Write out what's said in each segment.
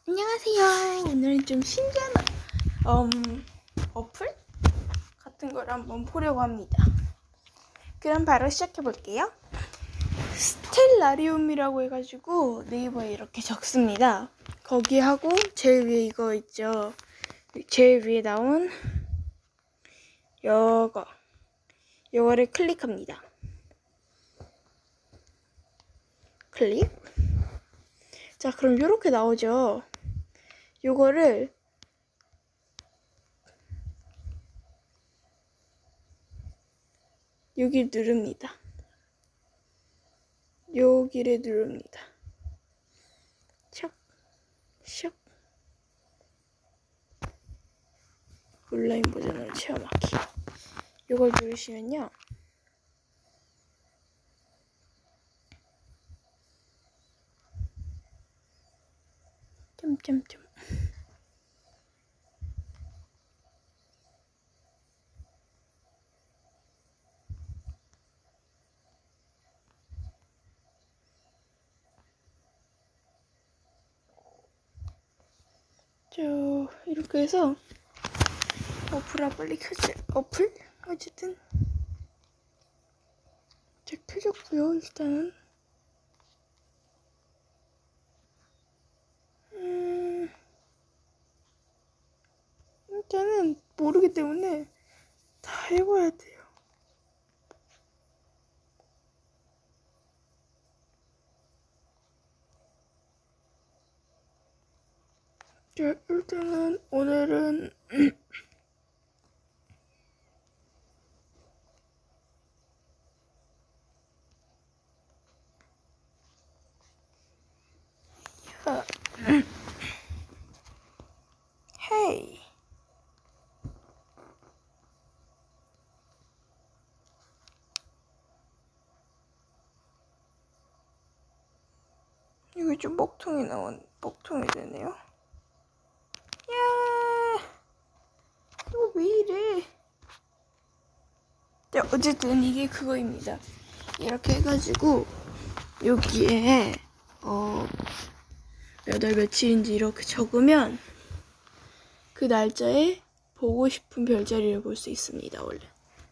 안녕하세요. 오늘은 좀 신기한 어플 같은 걸 한번 보려고 합니다. 그럼 바로 시작해 볼게요. 스텔라리움이라고 해가지고 네이버에 이렇게 적습니다. 거기 하고 제일 위에 이거 있죠. 제일 위에 나온 요거를 클릭합니다. 클릭. 자, 그럼 이렇게 나오죠. 요거를 여기 누릅니다. 여기를 누릅니다. 샥, 샥. 온라인 버전으로 체험하기. 이걸 누르시면요. 점점점. 이렇게 해서 어플 빨리 켜지. 어플? 어쨌든 잘 켜졌고요. 일단은 모르기 때문에 다 해봐야 돼요. 자, 일단은 오늘은 헤이. 이거 좀 먹통이 되네요. 야, 이거 왜 이래? 자, 어쨌든 이게 그거입니다. 이렇게 해가지고 여기에 몇 월 며칠인지 이렇게 적으면 그 날짜에 보고 싶은 별자리를 볼 수 있습니다. 원래.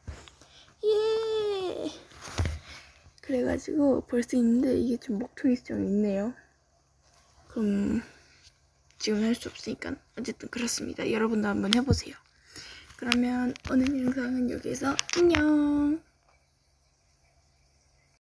예. 그래가지고 볼 수 있는데 이게 좀 먹통이 좀 있네요. 그럼 지금 할 수 없으니까 어쨌든 그렇습니다. 여러분도 한번 해보세요. 그러면 오늘 영상은 여기서 안녕.